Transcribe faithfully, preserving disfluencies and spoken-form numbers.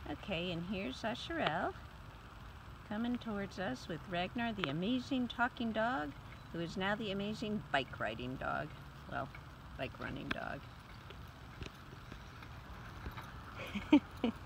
Okay, and here's Asherel coming towards us with Ragnar, the amazing talking dog, who is now the amazing bike riding dog. Well, bike running dog.